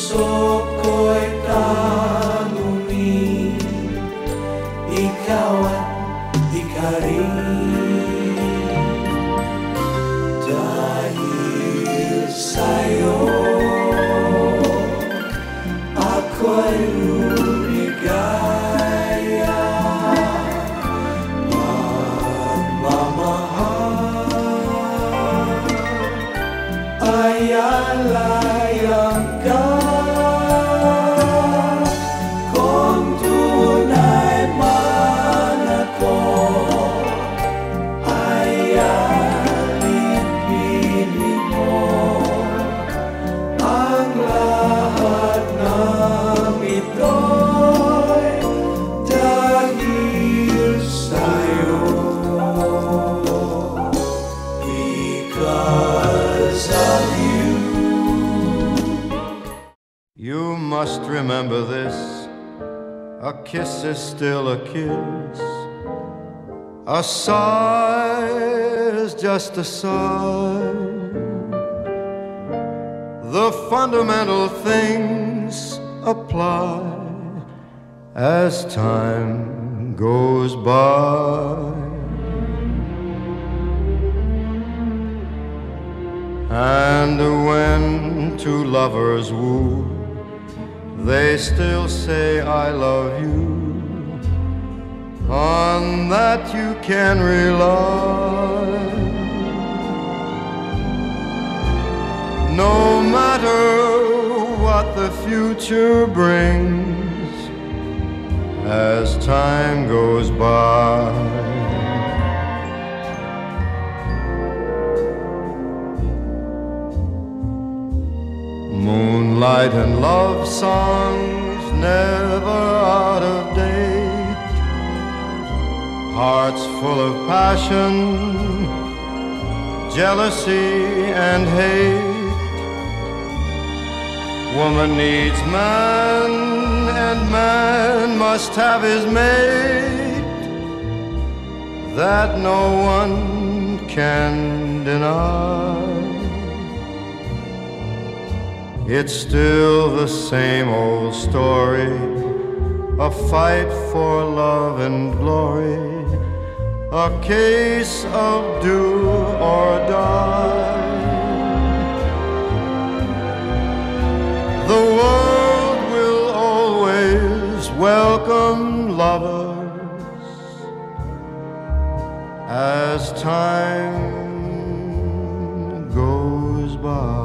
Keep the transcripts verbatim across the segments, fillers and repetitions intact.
puso ko'y tanungin, ikaw at ikaw rin. Dahil sa'yo ako'y lumigaya. Pagmamahal ay alayang ka. Kung tunay man ako ay alipinin mo ang lahat ng ito'y dahil sa'yo. Because of you. You must remember this, a kiss is still a kiss. A sigh is just a sigh. The fundamental things apply as time goes by. And when two lovers woo, they still say I love you. On that you can rely. No matter what the future brings as time goes by. Moonlight and love songs never out of date. Hearts full of passion, jealousy and hate. Woman needs man and man must have his mate. That no one can deny. It's still the same old story, a fight for love and glory, a case of do or die. The world will always welcome lovers as time goes by.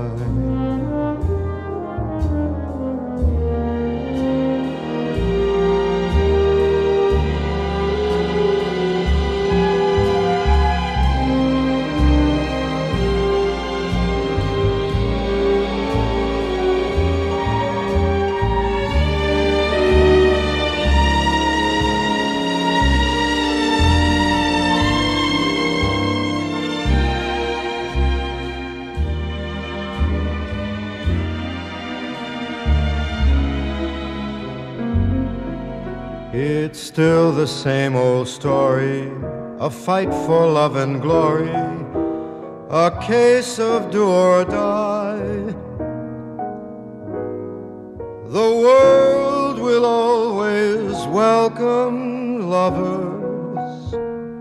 It's still the same old story, a fight for love and glory, a case of do or die. The world will always welcome lovers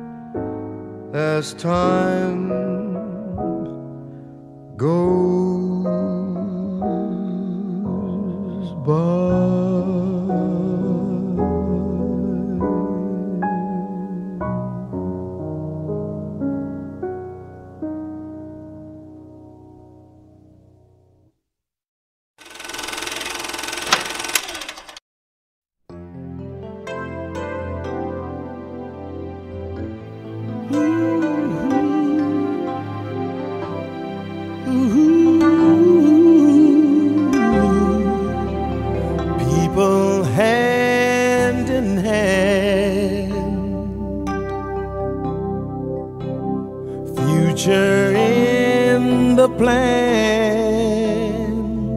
as time goes by. People hand in hand, future in the plan,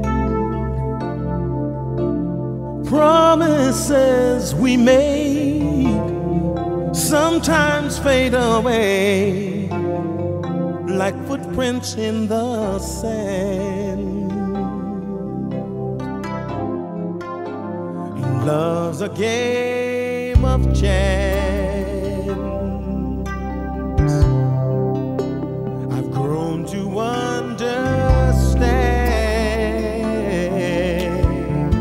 promises we made sometimes fade away like footprints in the sand. Love's a game of chance. I've grown to understand,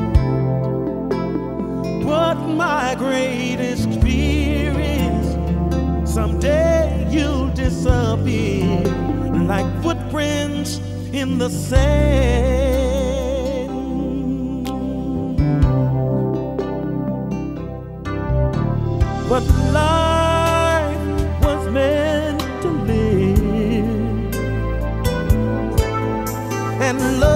but my greatest fear is someday you'll disappear like footprints in the sand. But life was meant to live, and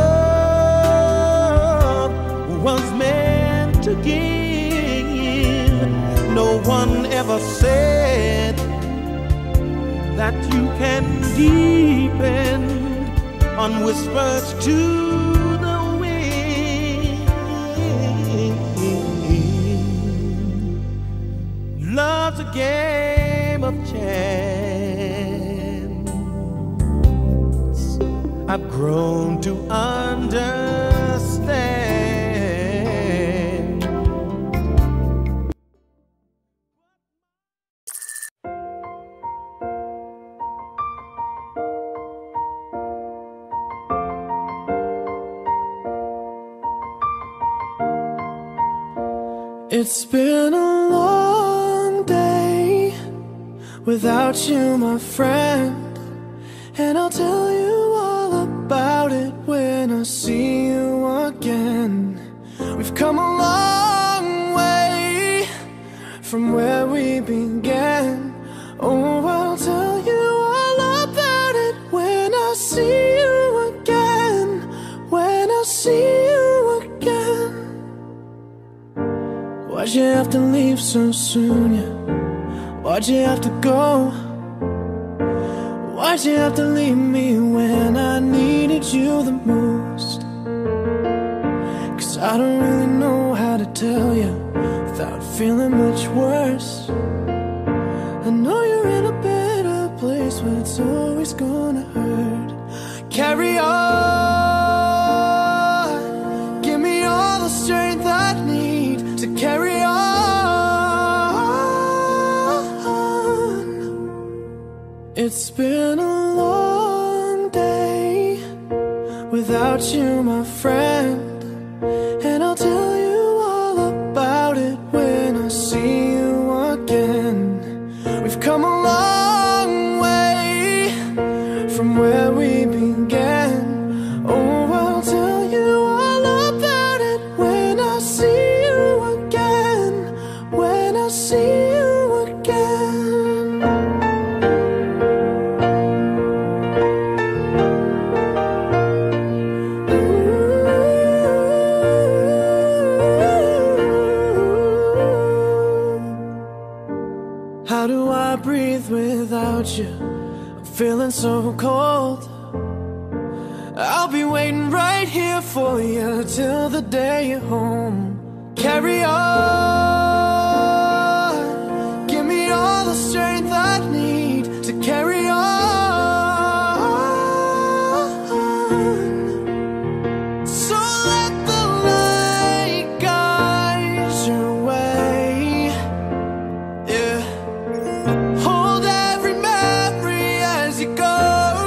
love was meant to give. No one ever said that you can depend on whispers to the wind. Love's a game of chance. I've grown to understand. It's been a long day without you, my friend, and I'll tell you all about it when I see you again. We've come a long way from where we began. Oh, I'll tell you all about it when I see you again. When I see you again. Why'd you have to leave so soon, yeah? Why'd you have to go? Why'd you have to leave me when I needed you the most? Cause I don't really know how to tell you without feeling much worse. I know you're in a better place, but it's always gonna hurt. Carry on, give me all the strength I need to carry on. It's been a long day without you, my friend, and I'll tell you all about it when I see you again. We've come a long way from where we began. Oh, I'll tell you all about it when I see you again. When I see you again. How do I breathe without you? I'm feeling so cold. I'll be waiting right here for you till the day you're home. Carry on, give me all the strength I need to carry on. So let the light guide your way, yeah. Hold every memory as you go,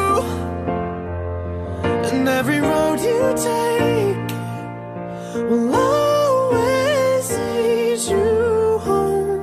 and every road you take will always lead you home.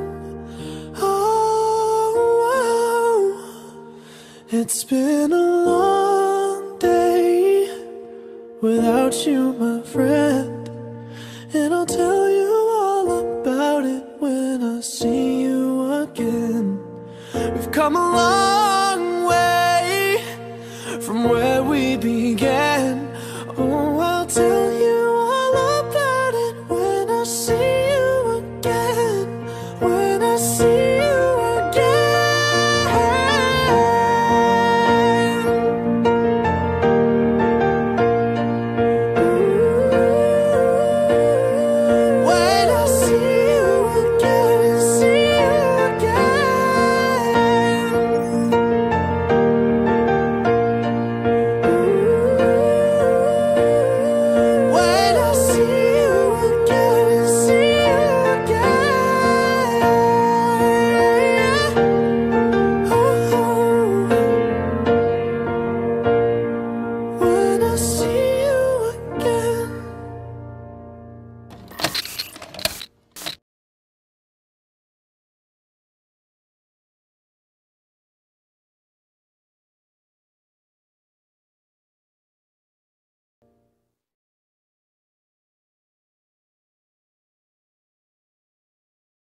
Oh, oh. It's been a long day without you, my friend, and I'll tell you all about it when I see you again. We've come a long way from where we began. Oh, I'll tell you all about it when I see you again. When I see